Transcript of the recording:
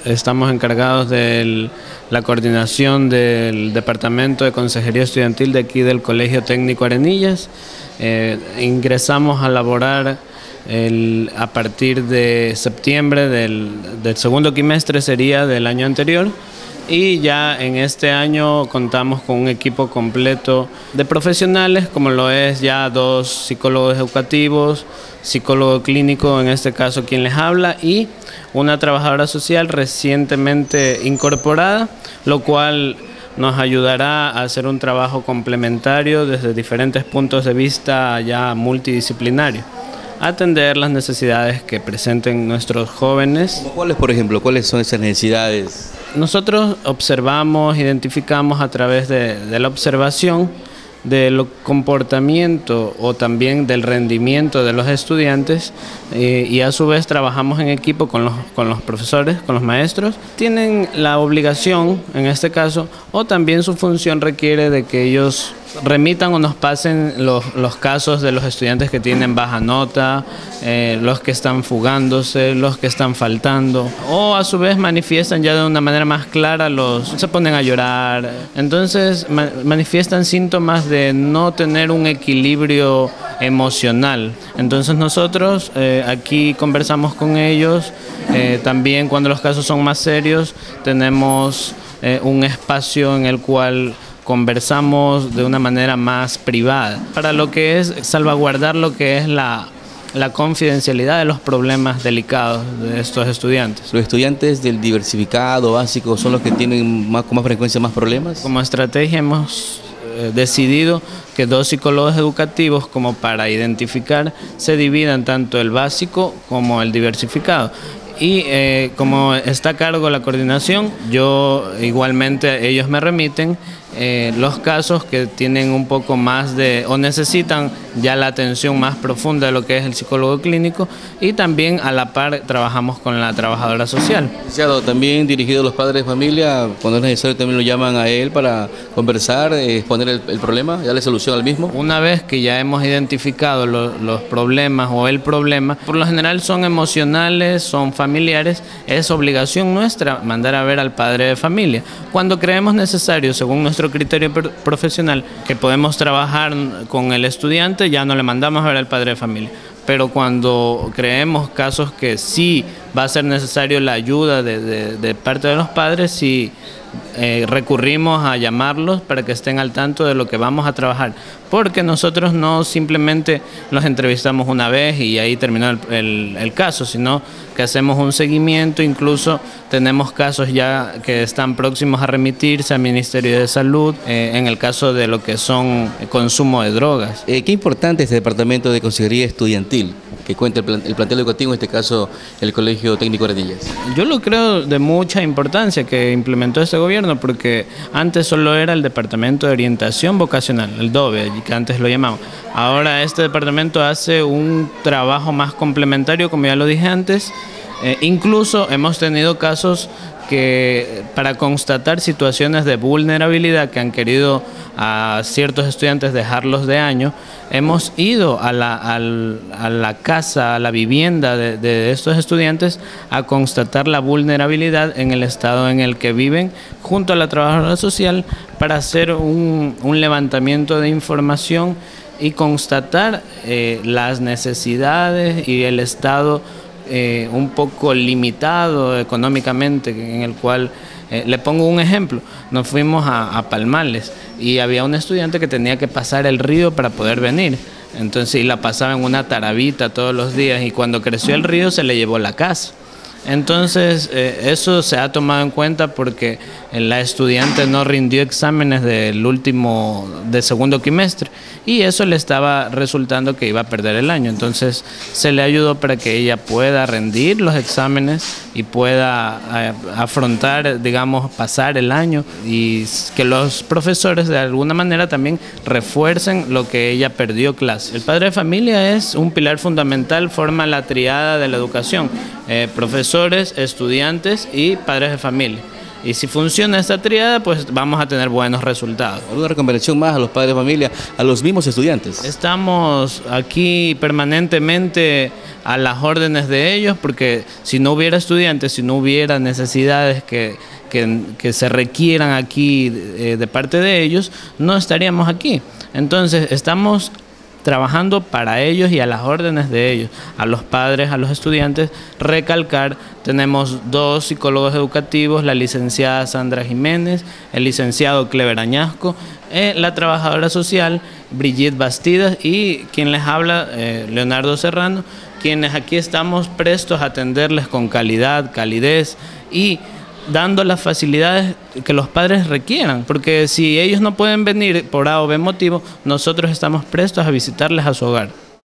Estamos encargados de la coordinación del Departamento de Consejería Estudiantil de aquí del Colegio Técnico Arenillas. Ingresamos a laborar a partir de septiembre del segundo quimestre, sería del año anterior, y ya en este año contamos con un equipo completo de profesionales, como lo es ya 2 psicólogos educativos, psicólogo clínico, en este caso quien les habla, y una trabajadora social recientemente incorporada, lo cual nos ayudará a hacer un trabajo complementario desde diferentes puntos de vista ya multidisciplinario, atender las necesidades que presenten nuestros jóvenes. ¿Cuáles, por ejemplo, cuáles son esas necesidades? Nosotros observamos, identificamos a través de la observación del comportamiento o también del rendimiento de los estudiantes, y a su vez trabajamos en equipo con los profesores, con los maestros. Tienen la obligación, en este caso, o también su función requiere de que ellos remitan o nos pasen los casos de los estudiantes que tienen baja nota, los que están fugándose, los que están faltando, o a su vez manifiestan ya de una manera más clara, se ponen a llorar. Entonces manifiestan síntomas de no tener un equilibrio emocional. Entonces nosotros aquí conversamos con ellos. También cuando los casos son más serios tenemos un espacio en el cual conversamos de una manera más privada, para lo que es salvaguardar lo que es la confidencialidad de los problemas delicados de estos estudiantes. ¿Los estudiantes del diversificado básico son los que tienen con más frecuencia más problemas? Como estrategia hemos decidido que 2 psicólogos educativos, como para identificar, se dividan tanto el básico como el diversificado. Y como está a cargo la coordinación, yo igualmente, ellos me remiten los casos que tienen un poco más o necesitan ya la atención más profunda de lo que es el psicólogo clínico, y también a la par trabajamos con la trabajadora social. Licenciado, también dirigido a los padres de familia, cuando es necesario también lo llaman a él para conversar, exponer el problema, darle solución al mismo. Una vez que ya hemos identificado los problemas o el problema, por lo general son emocionales, son familiares, es obligación nuestra mandar a ver al padre de familia. Cuando creemos necesario, según nuestro criterio profesional, que podemos trabajar con el estudiante, ya no le mandamos a ver al padre de familia. Pero cuando creemos casos que sí va a ser necesario la ayuda de parte de los padres, sí recurrimos a llamarlos para que estén al tanto de lo que vamos a trabajar, porque nosotros no simplemente los entrevistamos una vez y ahí terminó el caso, sino que hacemos un seguimiento. Incluso tenemos casos ya que están próximos a remitirse al Ministerio de Salud, en el caso de lo que son consumo de drogas. Qué importante este departamento de consejería estudiantil que cuenta el plantel educativo, en este caso el Colegio Técnico Arenillas. Yo lo creo de mucha importancia que implementó este gobierno, porque antes solo era el Departamento de Orientación Vocacional, el DOVE, que antes lo llamaban. Ahora este departamento hace un trabajo más complementario, como ya lo dije antes. Incluso hemos tenido casos que, para constatar situaciones de vulnerabilidad que han querido a ciertos estudiantes dejarlos de año, hemos ido a la casa, a la vivienda de estos estudiantes a constatar la vulnerabilidad en el estado en el que viven, junto a la trabajadora social, para hacer un levantamiento de información y constatar las necesidades y el estado un poco limitado económicamente, en el cual, le pongo un ejemplo, nos fuimos a Palmales y había un estudiante que tenía que pasar el río para poder venir. Entonces, y la pasaba en una tarabita todos los días, y cuando creció el río se le llevó la casa. Entonces eso se ha tomado en cuenta porque la estudiante no rindió exámenes de segundo quimestre, y eso le estaba resultando que iba a perder el año. Entonces se le ayudó para que ella pueda rendir los exámenes y pueda afrontar, digamos, pasar el año, y que los profesores de alguna manera también refuercen lo que ella perdió clase. El padre de familia es un pilar fundamental, forma la triada de la educación, profesores, estudiantes y padres de familia. Y si funciona esta tríada, pues vamos a tener buenos resultados. ¿Alguna recomendación más a los padres de familia, a los mismos estudiantes? Estamos aquí permanentemente a las órdenes de ellos, porque si no hubiera estudiantes, si no hubiera necesidades que se requieran aquí de parte de ellos, no estaríamos aquí. Entonces estamos trabajando para ellos y a las órdenes de ellos, a los padres, a los estudiantes. Recalcar, tenemos 2 psicólogos educativos, la licenciada Sandra Jiménez, el licenciado Clever Añasco, la trabajadora social Brigitte Bastidas y quien les habla, Leonardo Serrano, quienes aquí estamos prestos a atenderles con calidad, calidez y dando las facilidades que los padres requieran, porque si ellos no pueden venir por A o B motivo, nosotros estamos prestos a visitarles a su hogar.